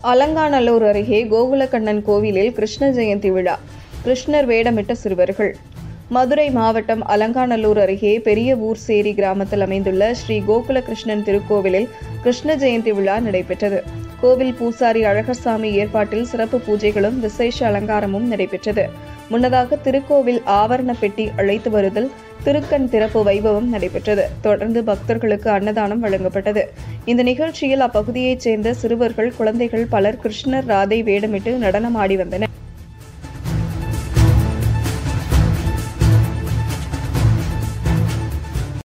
அலங்காநல்லூர் அருகே கோகுலக்கண்ணன் கோவிலில் கிருஷ்ண ஜெயந்தி விழா. கிருஷ்ணர் வேடமிட்ட சிறுவர்கள். மதுரை மாவட்டம் அலங்காநல்லூர் அருகே பெரிய ஊர்சேரி கிராமத்தில் அமைந்துள்ள ஸ்ரீ கோகுல கிருஷ்ணன் திருக்கோவிலில் கிருஷ்ண ஜெயந்தி விழா நடைபெற்றது. கோவில் பூசாரி அழகர்சாமி ஏற்பாட்டில் சிறப்பு பூஜைகளும் விசேஷ அலங்காரமும் நடைபெற்றது. முன்னதாக திருக்கோவில் ஆவரண பெட்டி அழைத்து வருதல், திருக்கண் திறப்பு வைபவம் நடைபெற்றது. தொடர்ந்து பக்தர்களுக்கு அன்னதானம் வழங்கப்பட்டது. இந்த நிகழ்ச்சியில் அப்பகுதியைச் சேர்ந்த சிறுவர்கள், குழந்தைகள் பலர் கிருஷ்ணர், ராதை வேடமிட்டு நடனமாடி வந்தனர்.